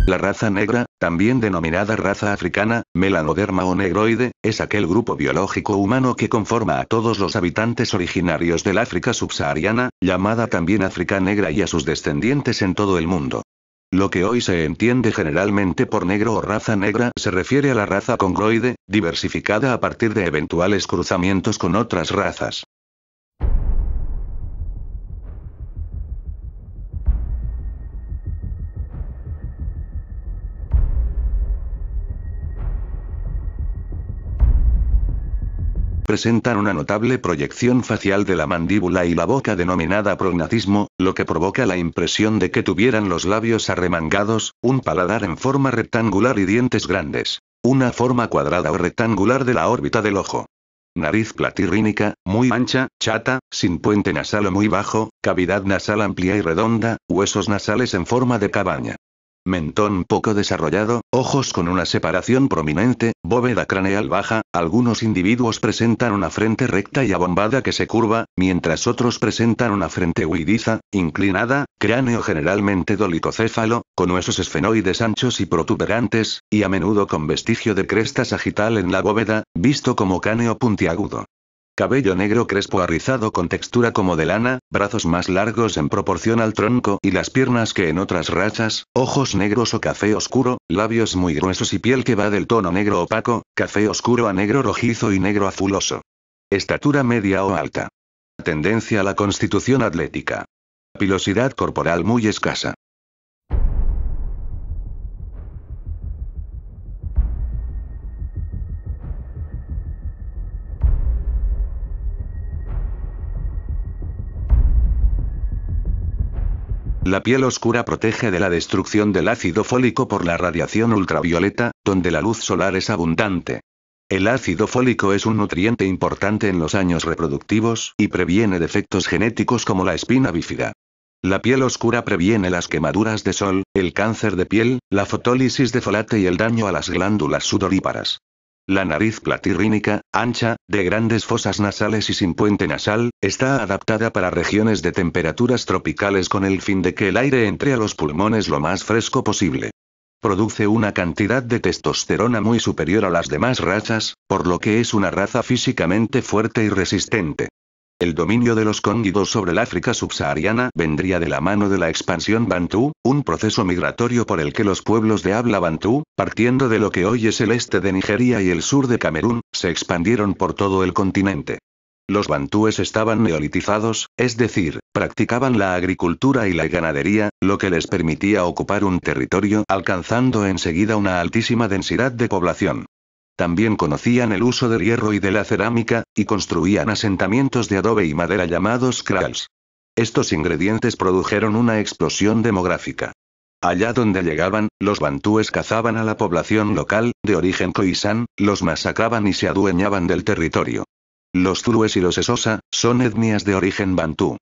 La raza negra, también denominada raza africana, melanoderma o negroide, es aquel grupo biológico humano que conforma a todos los habitantes originarios del África subsahariana, llamada también África negra y a sus descendientes en todo el mundo. Lo que hoy se entiende generalmente por negro o raza negra se refiere a la raza congroide, diversificada a partir de eventuales cruzamientos con otras razas. Presentan una notable proyección facial de la mandíbula y la boca denominada prognatismo, lo que provoca la impresión de que tuvieran los labios arremangados, un paladar en forma rectangular y dientes grandes. Una forma cuadrada o rectangular de la órbita del ojo. Nariz platirrínica, muy ancha, chata, sin puente nasal o muy bajo, cavidad nasal amplia y redonda, huesos nasales en forma de cabaña. Mentón poco desarrollado, ojos con una separación prominente, bóveda craneal baja, algunos individuos presentan una frente recta y abombada que se curva, mientras otros presentan una frente huidiza, inclinada, cráneo generalmente dolicocéfalo, con huesos esfenoides anchos y protuberantes, y a menudo con vestigio de cresta sagital en la bóveda, visto como cráneo puntiagudo. Cabello negro crespo rizado con textura como de lana, brazos más largos en proporción al tronco y las piernas que en otras razas, ojos negros o café oscuro, labios muy gruesos y piel que va del tono negro opaco, café oscuro a negro rojizo y negro azuloso. Estatura media o alta. Tendencia a la constitución atlética. Pilosidad corporal muy escasa. La piel oscura protege de la destrucción del ácido fólico por la radiación ultravioleta, donde la luz solar es abundante. El ácido fólico es un nutriente importante en los años reproductivos y previene defectos genéticos como la espina bífida. La piel oscura previene las quemaduras de sol, el cáncer de piel, la fotólisis de folate y el daño a las glándulas sudoríparas. La nariz platirrínica, ancha, de grandes fosas nasales y sin puente nasal, está adaptada para regiones de temperaturas tropicales con el fin de que el aire entre a los pulmones lo más fresco posible. Produce una cantidad de testosterona muy superior a las demás razas, por lo que es una raza físicamente fuerte y resistente. El dominio de los cóngidos sobre el África subsahariana vendría de la mano de la expansión bantú, un proceso migratorio por el que los pueblos de habla bantú, partiendo de lo que hoy es el este de Nigeria y el sur de Camerún, se expandieron por todo el continente. Los bantúes estaban neolitizados, es decir, practicaban la agricultura y la ganadería, lo que les permitía ocupar un territorio alcanzando enseguida una altísima densidad de población. También conocían el uso del hierro y de la cerámica, y construían asentamientos de adobe y madera llamados kraals. Estos ingredientes produjeron una explosión demográfica. Allá donde llegaban, los bantúes cazaban a la población local, de origen khoisan, los masacraban y se adueñaban del territorio. Los zulúes y los esosa, son etnias de origen bantú.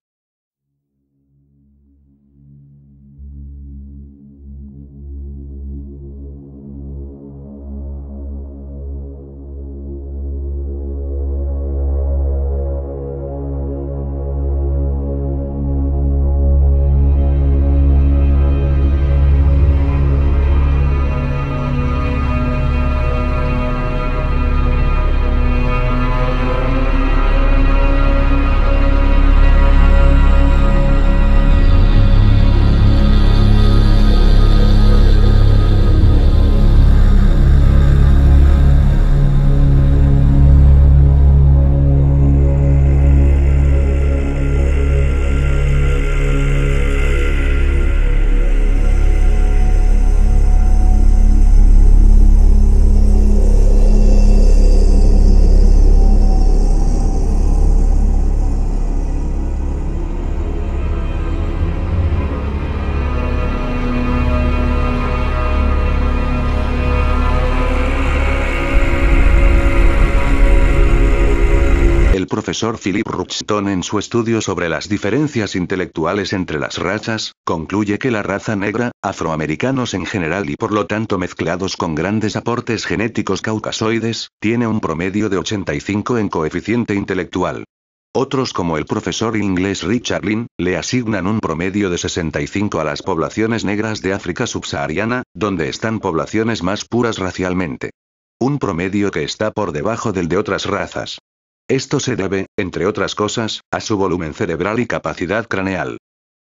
Profesor Philip Rushton en su estudio sobre las diferencias intelectuales entre las razas, concluye que la raza negra, afroamericanos en general y por lo tanto mezclados con grandes aportes genéticos caucasoides, tiene un promedio de 85 en coeficiente intelectual. Otros como el profesor inglés Richard Lynn, le asignan un promedio de 65 a las poblaciones negras de África subsahariana, donde están poblaciones más puras racialmente. Un promedio que está por debajo del de otras razas. Esto se debe, entre otras cosas, a su volumen cerebral y capacidad craneal.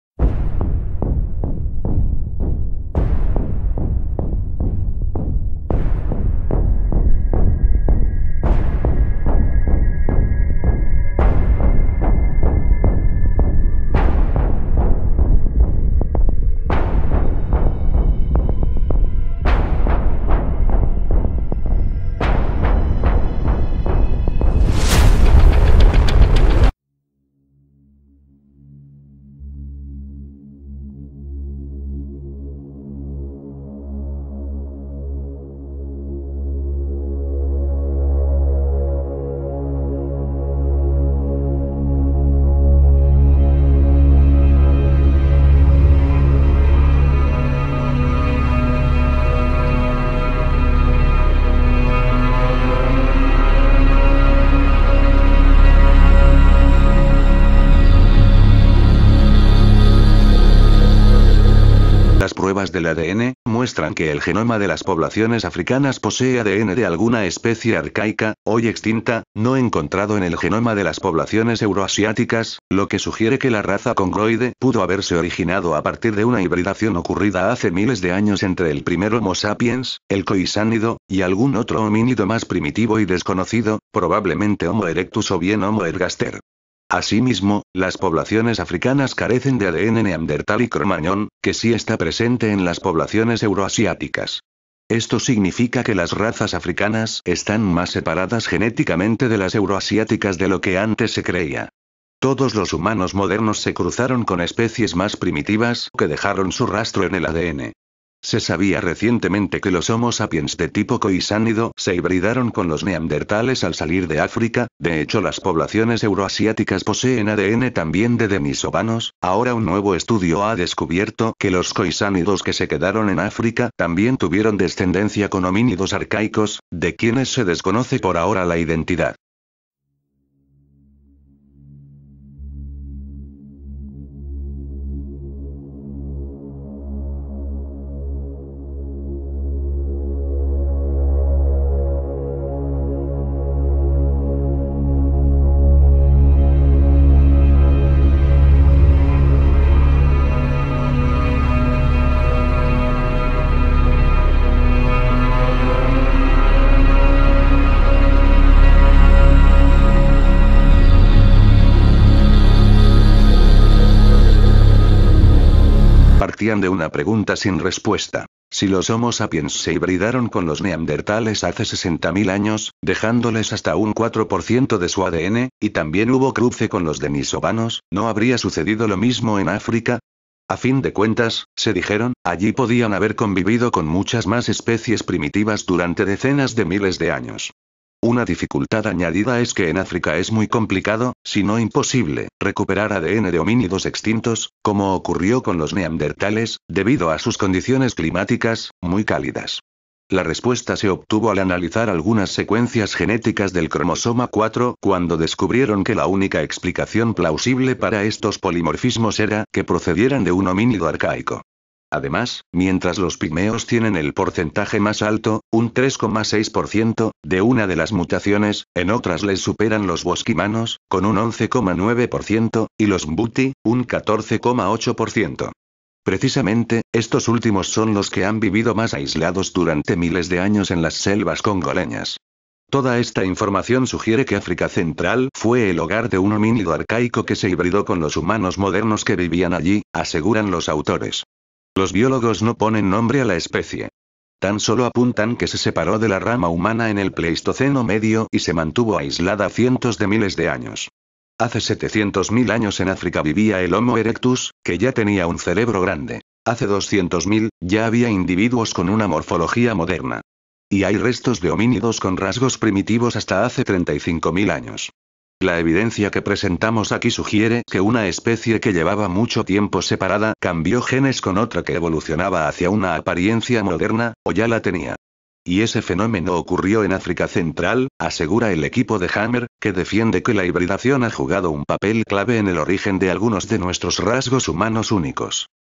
Las pruebas del ADN muestran que el genoma de las poblaciones africanas posee ADN de alguna especie arcaica, hoy extinta, no encontrado en el genoma de las poblaciones euroasiáticas, lo que sugiere que la raza congoide pudo haberse originado a partir de una hibridación ocurrida hace miles de años entre el primer Homo sapiens, el coisánido, y algún otro homínido más primitivo y desconocido, probablemente Homo erectus o bien Homo ergaster. Asimismo, las poblaciones africanas carecen de ADN neandertal y cromañón, que sí está presente en las poblaciones euroasiáticas. Esto significa que las razas africanas están más separadas genéticamente de las euroasiáticas de lo que antes se creía. Todos los humanos modernos se cruzaron con especies más primitivas que dejaron su rastro en el ADN. Se sabía recientemente que los Homo sapiens de tipo coisánido se hibridaron con los neandertales al salir de África, de hecho las poblaciones euroasiáticas poseen ADN también de denisovanos, ahora un nuevo estudio ha descubierto que los coisánidos que se quedaron en África también tuvieron descendencia con homínidos arcaicos, de quienes se desconoce por ahora la identidad. Partían de una pregunta sin respuesta. Si los Homo sapiens se hibridaron con los neandertales hace 60.000 años, dejándoles hasta un 4% de su ADN, y también hubo cruce con los denisovanos, ¿no habría sucedido lo mismo en África? A fin de cuentas, se dijeron, allí podían haber convivido con muchas más especies primitivas durante decenas de miles de años. Una dificultad añadida es que en África es muy complicado, si no imposible, recuperar ADN de homínidos extintos, como ocurrió con los neandertales, debido a sus condiciones climáticas, muy cálidas. La respuesta se obtuvo al analizar algunas secuencias genéticas del cromosoma 4, cuando descubrieron que la única explicación plausible para estos polimorfismos era que procedieran de un homínido arcaico. Además, mientras los pigmeos tienen el porcentaje más alto, un 3,6%, de una de las mutaciones, en otras les superan los bosquimanos, con un 11,9%, y los mbuti, un 14,8%. Precisamente, estos últimos son los que han vivido más aislados durante miles de años en las selvas congoleñas. Toda esta información sugiere que África Central fue el hogar de un homínido arcaico que se hibridó con los humanos modernos que vivían allí, aseguran los autores. Los biólogos no ponen nombre a la especie. Tan solo apuntan que se separó de la rama humana en el Pleistoceno medio y se mantuvo aislada cientos de miles de años. Hace 700.000 años en África vivía el Homo erectus, que ya tenía un cerebro grande. Hace 200.000, ya había individuos con una morfología moderna. Y hay restos de homínidos con rasgos primitivos hasta hace 35.000 años. La evidencia que presentamos aquí sugiere que una especie que llevaba mucho tiempo separada cambió genes con otra que evolucionaba hacia una apariencia moderna, o ya la tenía. Y ese fenómeno ocurrió en África Central, asegura el equipo de Hammer, que defiende que la hibridación ha jugado un papel clave en el origen de algunos de nuestros rasgos humanos únicos.